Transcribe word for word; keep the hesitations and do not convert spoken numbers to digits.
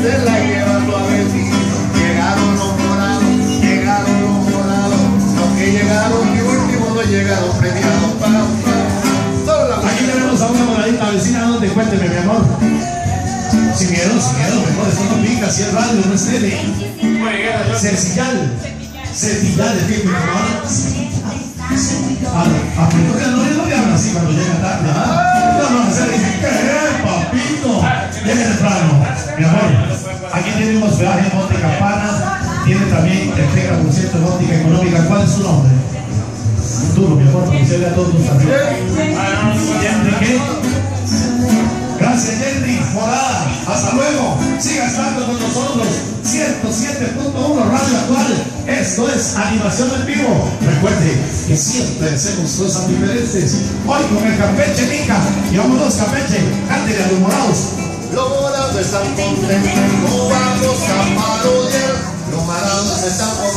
se la lleva suavecito. Llegaron los morados, llegaron los morados, los que llegaron y último no llegaron premiados para solo la. Aquí tenemos a una moradita vecina, donde cuénteme, mi amor. Sin miedo, sin miedo, mejor, esto no pica, si es radio, no es tele. Sencillal, sencillal, es que mi amor. Apretó que no le hablan así cuando llega tarde. No, no, se dice, ¿qué, papito? Llegue temprano. Mi amor, aquí tiene un hospedaje en Monte Campana, tiene también el treinta por ciento de óptica económica. ¿Cuál es su nombre? Duro, mi amor, para que se vea todos tus amigos. ¿Henry qué? Gracias, Henry, morada. Hasta luego. Siga estando con nosotros. ciento siete punto uno Radio Actual. Esto es Animación en Vivo. Recuerde que siempre hacemos cosas diferentes. Hoy con el Campeche Nica. Llevamos dos Campeche. Cántale a los morados. Los morados están contentos, no vamos a parodiar. Los morados están contentos.